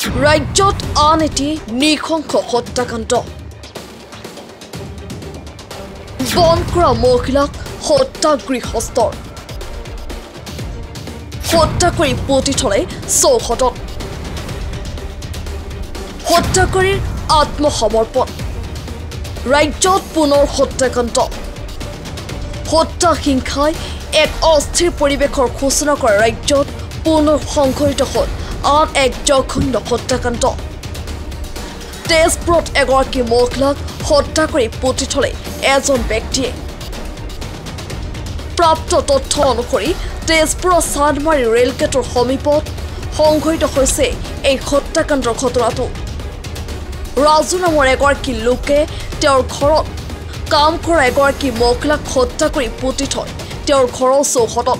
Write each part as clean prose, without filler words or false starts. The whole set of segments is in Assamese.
ৰাজ্যত আন এটি নৃশংস হত্যাকাণ্ড বন কৰা মহিলাক হত্যাগৃহস্থৰ হত্যা কৰি পুতি থলে চৌহদত হত্যাকাৰীৰ আত্মসমৰ্পণ ৰাজ্যত পুনৰ হত্যাকাণ্ড হত্যা হিংসাই এক অস্থিৰ পৰিৱেশৰ সূচনা কৰা ৰাজ্যত পুনৰ সংঘটিত হ'ল আন এক জঘন্য হত্যাকাণ্ড তেজপুৰত এগৰাকী মহিলাক হত্যা কৰি পুতি থলে এজন ব্যক্তিয়ে প্ৰাপ্ত তথ্য অনুসৰি তেজপুৰৰ চান্দমাৰী ৰেলগেটৰ সমীপত সংঘটিত হৈছে এই হত্যাকাণ্ডৰ ঘটনাটো ৰাজু নামৰ এগৰাকী লোকে তেওঁৰ ঘৰত কাম কৰা এগৰাকী মহিলাক হত্যা কৰি পুতি থয় তেওঁৰ ঘৰৰ চৌহদত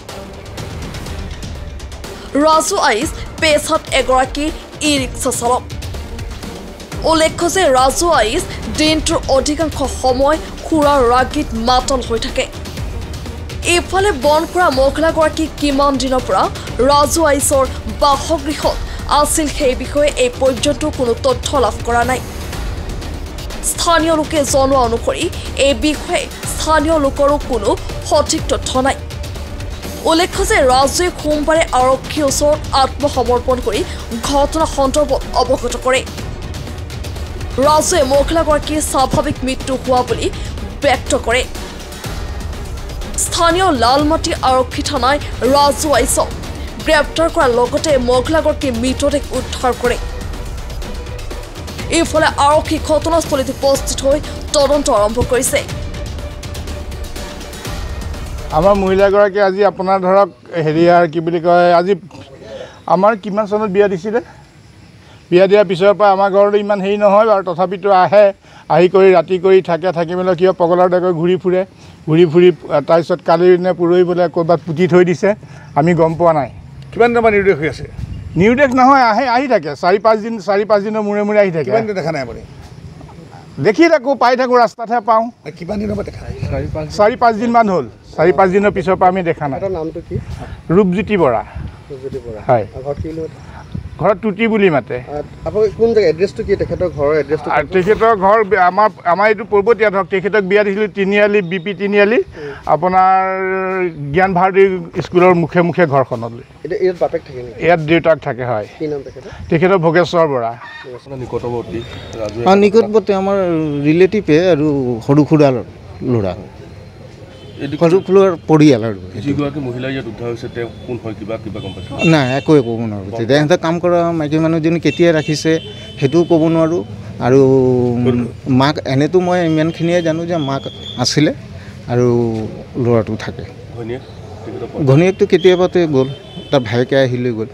ৰাজু আইচ পেছাত এগৰাকী ই ৰিক্সা চালক উল্লেখ্য যে ৰাজু আইচ দিনটোৰ অধিকাংশ সময় খুৰাৰ ৰাগীত মাতল হৈ থাকে এইফালে বন কৰা মহিলাগৰাকী কিমান দিনৰ পৰা ৰাজু আইচৰ বাসগৃহত আছিল সেই বিষয়ে এই পৰ্যন্ত কোনো তথ্য লাভ কৰা নাই স্থানীয় লোকে জনোৱা অনুসৰি এই বিষয়ে স্থানীয় লোকৰো কোনো সঠিক তথ্য নাই উল্লেখ্য যে ৰাজুৱে সোমবাৰে আৰক্ষীৰ ওচৰত আত্মসমৰ্পণ কৰি ঘটনা সন্দৰ্ভত অৱগত কৰে ৰাজুৱে মহিলাগৰাকীৰ স্বাভাৱিক মৃত্যু হোৱা বুলি ব্যক্ত কৰে স্থানীয় লালমাটি আৰক্ষী থানাই ৰাজু আইচক গ্ৰেপ্তাৰ কৰাৰ লগতে মহিলাগৰাকীৰ মৃতদেহ উদ্ধাৰ কৰে ইফালে আৰক্ষী ঘটনাস্থলীত উপস্থিত হৈ তদন্ত আৰম্ভ কৰিছে আমাৰ মহিলাগৰাকী আজি আপোনাৰ ধৰক হেৰিয়াৰ কি বুলি কয় আজি আমাৰ কিমান চনত বিয়া দিছিলে বিয়া দিয়াৰ পিছৰ পৰা আমাৰ ঘৰলৈ ইমান হেৰি নহয় আৰু তথাপিতো আহে আহি কৰি ৰাতি কৰি থাকি মেলি কিয় পগলাৰ ডেকৈ ঘূৰি ফুৰি তাৰপিছত কালি নে পৰহি বোলে ক'ৰবাত পুতি থৈ দিছে আমি গম পোৱা নাই কিমান দিনৰ পৰা নিৰ্দেশ হৈ আছে নিৰ্দেশ নহয় আহি থাকে 4-5 দিনৰ মূৰে মূৰে আহি থাকে কিমান দিন দেখা নাই আপুনি দেখি থাকোঁ পাই থাকোঁ ৰাস্তাতহে পাওঁ কিমান দিনৰ পৰা দেখা 4-5 দিনমান হ'ল 4-5 দিনৰ পিছৰ পৰা আমি দেখা নাই নামটো কি ৰূপজ্যোতি বৰা হয় ঘৰত টুটি বুলি মাতে আপুনি কোন জেগা এড্ৰেছটো কি তেখেতৰ ঘৰৰ এড্ৰেছটো তেখেতৰ ঘৰ আমাৰ এইটো পৰ্বতীয়া ধৰক তেখেতক বিয়া দিছিলোঁ তিনিআলি BP তিনিআলি আপোনাৰ জ্ঞান ভাৰতী স্কুলৰ মুখে মুখে ঘৰখনলৈ ইয়াত বাপেক থাকে নেকি ইয়াত দেউতাক থাকে হয় কি নাম তেখেতৰ ভোগেশ্বৰ বৰা নিকটৱৰ্তী আমাৰ ৰিলেটিভে আৰু সৰু খুৰাৰ ল'ৰা সৰু খুৰাৰ পৰিয়াল আৰু যিগৰাকী মহিলা ইয়াত উদ্ধাৰ হৈছে তেওঁ কোন হয় কিবা গম পাইছে নাই একোৱে ক'ব নোৱাৰোঁ তেতিয়া সিহঁতে কাম কৰা মাইকী মানুহজনী কেতিয়া ৰাখিছে সেইটোও ক'ব নোৱাৰোঁ আৰু মাক এনেতো মই ইমানখিনিয়ে জানো যে মাক আছিলে আৰু ল'ৰাটো থাকে ঘনীয়েকটো কেতিয়াবাতে গ'ল তাৰ ভাইকে আহি লৈ গ'ল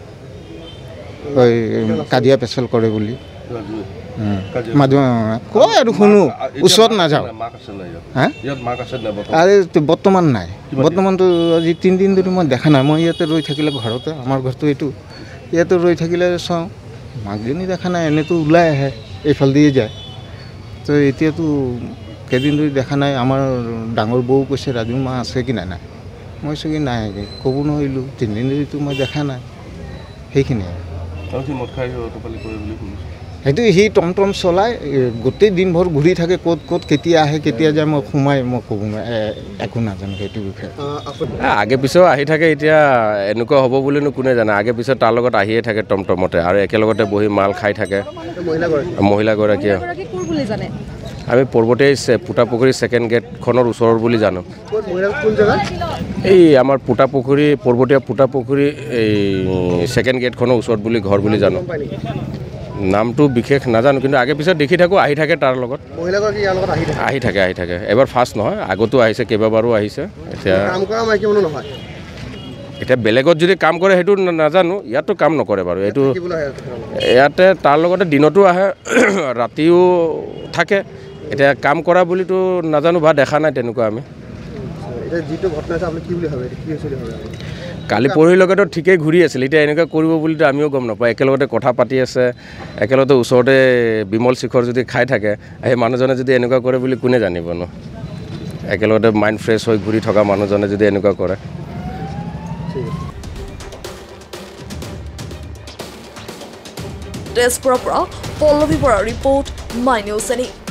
কাজিয়া পেচাল কৰে বুলি মাজে কয় আৰু শুনো ওচৰত নাযাওঁ বৰ্তমান নাই বৰ্তমানতো আজি 3 দিন ধৰি মই দেখা নাই মই ইয়াতে ৰৈ থাকিলে ঘৰতে আমাৰ ঘৰটো এইটো ইয়াতে ৰৈ থাকিলে চাওঁ মাকজনী দেখা নাই এনেতো ওলাই আহে এইফাল দিয়ে যায় তো এতিয়াতো কেইদিন ধৰি দেখা নাই আমাৰ ডাঙৰ বৌ কৈছে ৰাজু মা আছে কি নাই মই কৈছোঁ কি নাই ক'ব নোৱাৰিলোঁ 3 দিন ধৰিতো মই দেখা নাই সেইখিনিয়ে সেইটো সি টমটম চলাই গোটেই দিনভৰ ঘূৰি থাকে ক'ত কেতিয়া আহে কেতিয়া যায় মই সোমাই মই ক'ব একো নাজানো সেইটো বিষয়ে আগে পিছেও আহি থাকে এতিয়া এনেকুৱা হ'ব বুলিনো কোনে জানে আগে পিছে তাৰ লগত আহিয়ে থাকে টমটমতে আৰু একেলগতে বহি মাল খাই থাকে মহিলাগৰাকীয়ে আমি পৰ্বতীয়া পুটাপুখুৰী ছেকেণ্ড গেটখনৰ ওচৰৰ বুলি জানো এই আমাৰ পৰ্বতীয়া পুটাপুখুৰী এই ছেকেণ্ড গেটখনৰ ওচৰত বুলি ঘৰ বুলি জানো নামটো বিশেষ নাজানো কিন্তু আগে পিছত দেখি থাকোঁ আহি থাকে তাৰ লগত আহি থাকে এবাৰ ফাৰ্ষ্ট নহয় আগতো আহিছে কেইবাবাৰো আহিছে এতিয়া বেলেগত যদি কাম কৰে সেইটো নাজানো ইয়াততো কাম নকৰে বাৰু এইটো ইয়াতে তাৰ লগতে দিনতো আহে ৰাতিও থাকে এতিয়া কাম কৰা বুলিতো নাজানো বা দেখা নাই তেনেকুৱা আমি কালি পৰহিলৈকেতো ঠিকেই ঘূৰি আছিল এতিয়া এনেকুৱা কৰিব বুলিতো আমিও গম নাপাওঁ একেলগতে কথা পাতি আছে একেলগতে ওচৰতে বিমল শিখৰ যদি খাই থাকে সেই মানুহজনে যদি এনেকুৱা কৰে বুলি কোনে জানিব ন একেলগতে মাইণ্ড ফ্ৰেছ হৈ ঘূৰি থকা মানুহজনে যদি এনেকুৱা কৰে তেজপুৰৰ পৰা পল্লৱী বৰাৰ ৰিপৰ্ট মাই নিউজ এনি।